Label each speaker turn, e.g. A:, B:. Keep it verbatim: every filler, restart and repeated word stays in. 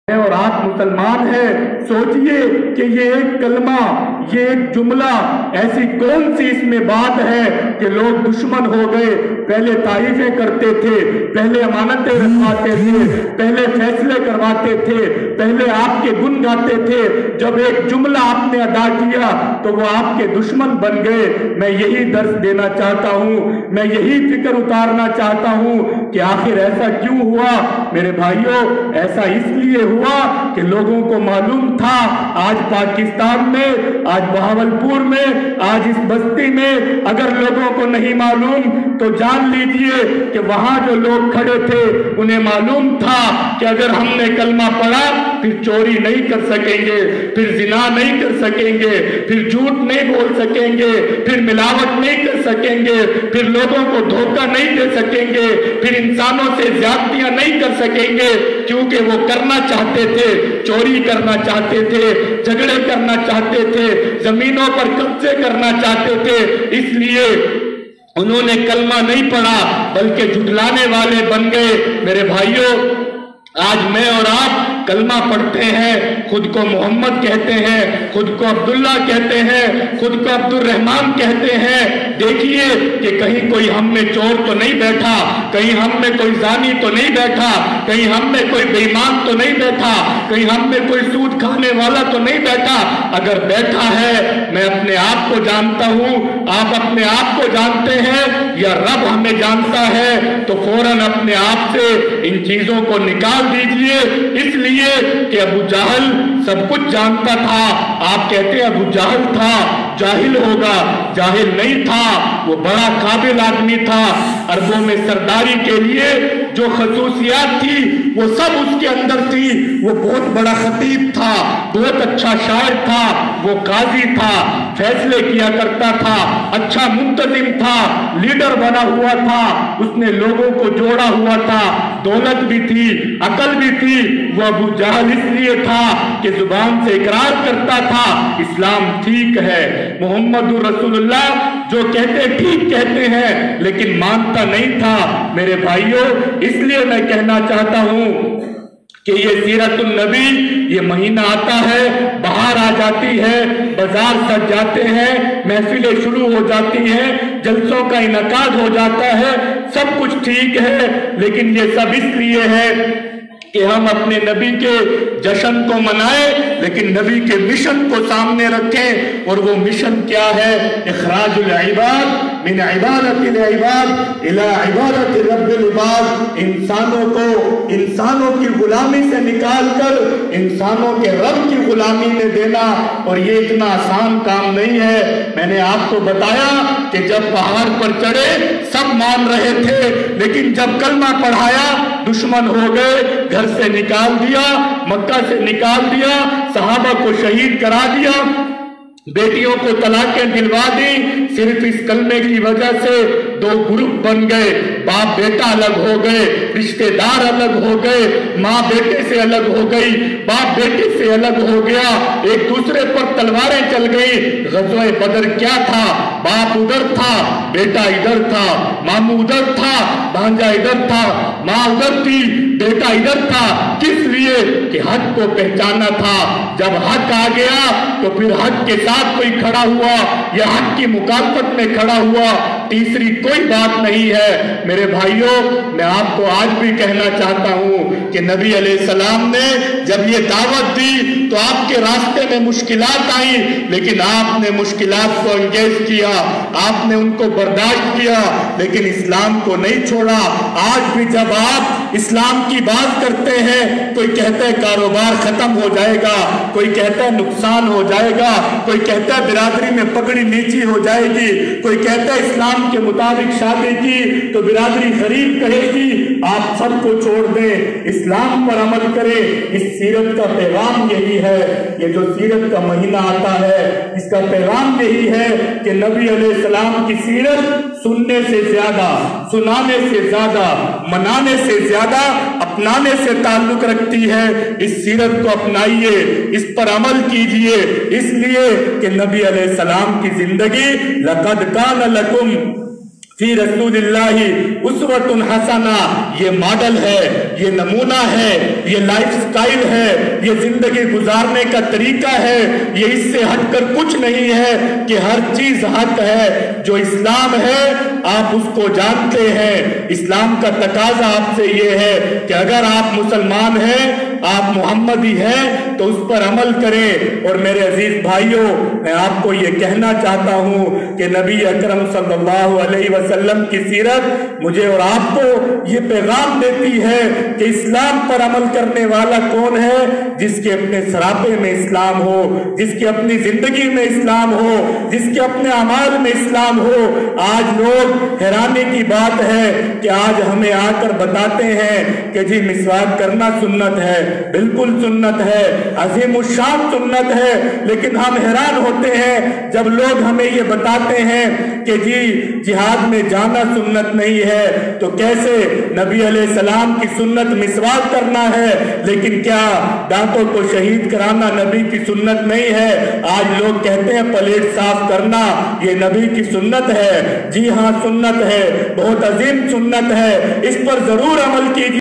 A: اور آپ مسلمان ہیں، سوچئے کہ یہ ایک کلمہ، یہ ایک جملہ، ایسی کون سی اس میں بات ہے کہ لوگ دشمن ہو گئے؟ پہلے تعریفیں کرتے تھے، پہلے امانتیں رکھواتے تھے، پہلے فیصلے کرواتے تھے، پہلے آپ کے گن گاتے تھے، جب ایک جملہ آپ نے ادا کیا تو وہ آپ کے دشمن بن گئے۔ میں یہی درس دینا چاہتا ہوں، میں یہی فکر اتارنا چاہتا ہوں کہ آخر ایسا کیوں ہوا؟ میرے بھائیوں، ایسا اس لیے ہوا کہ لوگوں کو معلوم تھا آج پاکستان میں، آج بہاولپور میں، آج اس بستی میں اگر لوگوں کو نہیں معلوم تو جان لیجئے کہ وہاں جو لوگ کھڑے تھے انہیں معلوم تھا کہ اگر ہم نے کلمہ پڑھا پھر چوری نہیں کر سکیں گے، پھر زنا نہیں کر سکیں گے، پھر جھوٹ نہیں بول سکیں گے، پھر ملاوٹ نہیں کر سکیں گے، پھر لوگوں کو دھوکہ نہیں دے سکیں گے، پھر انسانوں سے زیادتیاں نہیں کر سکیں گے، کیونکہ وہ کرنا چاہتے تھے، چوری کرنا چاہتے تھے، جھگڑے کرنا چاہتے تھے، زمینوں پر قبضے کرنا چاہتے تھے۔ اس لیے انہوں نے کلمہ نہیں پڑھا بلکہ جھٹلانے والے بن گئے۔ میرے بھائیوں، آج میں اور آپ کلمہ پڑھتے ہیں، خود کو محمد کہتے ہیں، خود کو عبداللہ کہتے ہیں، خود کو عبد الرحمن کہتے ہیں۔ دیکھیے کہ کہیں کوئی ہم میں چور تو نہیں بیٹھا، کہیں ہم میں کوئی زانی تو نہیں بیٹھا، کہیں ہم میں کوئی بے ایمان تو نہیں بیٹھا، کہیں ہم میں کوئی سود کھانے والا تو نہیں بیٹھا۔ اگر بیٹھا ہے، میں اپنے آپ کو جانتا ہوں، آپ اپنے آپ کو جانتے ہیں، یا رب ہمیں جانتا ہے، تو فوراً اپنے آپ سے ان چیزوں کو نکال دیجئے۔ اس لیے کہ ابو جہل سب کچھ جانتا تھا، آپ کہتے ہیں ابو جہل تھا، جاہل ہوگا، جاہل نہیں تھا، وہ بڑا قابل آدمی تھا۔ عربوں میں سرداری کے لیے جو خصوصیات تھی وہ سب اس کے اندر تھی۔ وہ بہت بڑا خطیب تھا، بہت اچھا شاعر تھا، وہ قاضی تھا، فیصلے کیا کرتا تھا، اچھا منتظم تھا، لیڈر بنا ہوا تھا، اس نے لوگوں کو جوڑا ہوا تھا، دولت بھی تھی، عقل بھی تھی۔ وہ ابو جہل اس لیے تھا کہ زبان سے اقرار کرتا تھا اسلام ٹھیک ہے، محمد رسول اللہ جو کہتے ٹھیک کہتے ہیں، لیکن مانتا نہیں تھا۔ میرے بھائیوں، اس لیے میں کہنا چاہتا ہوں کہ یہ سیرت النبی، یہ مہینہ آتا ہے، بہار آ جاتی ہے، بازار سج جاتے ہیں، محفلیں شروع ہو جاتی ہیں، جلسوں کا انعقاد ہو جاتا ہے، سب کچھ ٹھیک ہے، لیکن یہ سب اس لیے ہے کہ ہم اپنے نبی کے جشن کو منائیں، لیکن نبی کے مشن کو سامنے رکھیں۔ اور وہ مشن کیا ہے؟ اخراج العباد من عبادت العباد الى عبادت رب العباد، انسانوں کو انسانوں کی غلامی سے نکال کر انسانوں کے رب کی غلامی میں دینا۔ اور یہ اتنا آسان کام نہیں ہے۔ میں نے آپ کو بتایا کہ جب پہاڑ پر چڑھے سب مان رہے تھے، لیکن جب کلمہ پڑھایا دشمن ہو گئے، گھر سے نکال دیا، مکہ سے نکال دیا، صحابہ کو شہید کرا دیا، بیٹیوں کو طلاقیں دلوا دی، صرف اس کلمے کی وجہ سے دو گروپ بن گئے، باپ بیٹا الگ ہو گئے، رشتہ دار الگ ہو گئے، ماں بیٹے سے الگ ہو گئی، باپ بیٹے سے الگ ہو گیا، ایک دوسرے پر تلواریں چل گئی۔ غزوہ بدر کیا تھا؟ باپ ادھر تھا، بیٹا ادھر تھا، ماموں ادھر تھا، بھانجا ادھر تھا، ماں ادھر تھی، بیٹا ادھر تھا۔ کس لیے؟ کہ حق کو پہچانا تھا۔ جب حق آ گیا تو پھر حق کے ساتھ کوئی کھڑا ہوا یا حق کی مخالفت میں کھڑا ہوا، تیسری کوئی بات نہیں ہے۔ میرے بھائیوں، میں آپ کو آج بھی کہنا چاہتا ہوں کہ نبی علیہ السلام نے جب یہ دعوت دی تو آپ کے راستے میں مشکلات آئیں، لیکن آپ نے مشکلات کو انگیز کیا، آپ نے ان کو برداشت کیا، لیکن اسلام کو نہیں چھوڑا۔ آج بھی جب آپ اسلام کی بات کرتے ہیں، کوئی کہتا ہے کاروبار ختم ہو جائے گا، کوئی کہتا ہے نقصان ہو جائے گا، کوئی کہتا ہے برادری میں پگڑی نیچی ہو جائے گی، کوئی کہتا ہے اسلام کے مطابق شادی کی تو برادری غریب کہے گی۔ آپ سب کو چھوڑ دیں، اسلام پر عمل کریں۔ اس سیرت کا پیغام یہی ہے۔ یہ جو سیرت کا مہینہ آتا ہے، اس کا پیغام یہی ہے کہ نبی علیہ السلام کی سیرت سننے سے زیادہ، سنانے سے زیادہ، منانے سے زیادہ اپنانے سے تعلق رکھتی ہے۔ اس سیرت کو اپنائیے، اس پر عمل کیجئے، اس لیے کہ نبی علیہ السلام کی زندگی لَقَدْ كَانَ لَكُمْ फी रसूलिल्लाहि उस्वतुन हसना, ये मॉडल है, ये नमूना है, ये लाइफ स्टाइल है, ये जिंदगी गुजारने का तरीका है, ये इससे हटकर कुछ नहीं है कि हर चीज हक है। जो इस्लाम है आप उसको जानते हैं। इस्लाम का तकाजा आपसे ये है कि अगर आप मुसलमान हैं, आप मोहम्मदी हैं, तो उस पर अमल करें। और मेरे अजीज भाइयों, मैं आपको ये कहना चाहता हूं कि नबी अकरम सल्लल्लाहु अलैहि वसल्लम की सीरत मुझे और आपको ये पैगाम देती है कि इस्लाम पर अमल करने वाला कौन है? जिसके अपने सरापे में इस्लाम हो, जिसकी अपनी जिंदगी में इस्लाम हो, जिसके अपने अमाल में इस्लाम हो। आज लोग हैरानी की बात है कि आज हमें आकर बताते हैं कि जी मिसवाक करना सुन्नत है। बिल्कुल सुन्नत है, अजीम शान सुन्नत है, लेकिन हम हैरान होते हैं जब लोग हमें ये बताते हैं कि जी जिहाद में जाना सुन्नत नहीं है। तो कैसे नबी अलैहिस्सलाम की सुन्नत मिसवाक करना है, लेकिन क्या दांतों को शहीद कराना नबी की सुन्नत नहीं है? आज लोग कहते हैं प्लेट साफ करना ये नबी की सुन्नत है। जी हाँ, सुन्नत है, बहुत अजीम सुन्नत है, इस पर जरूर अमल कीजिए।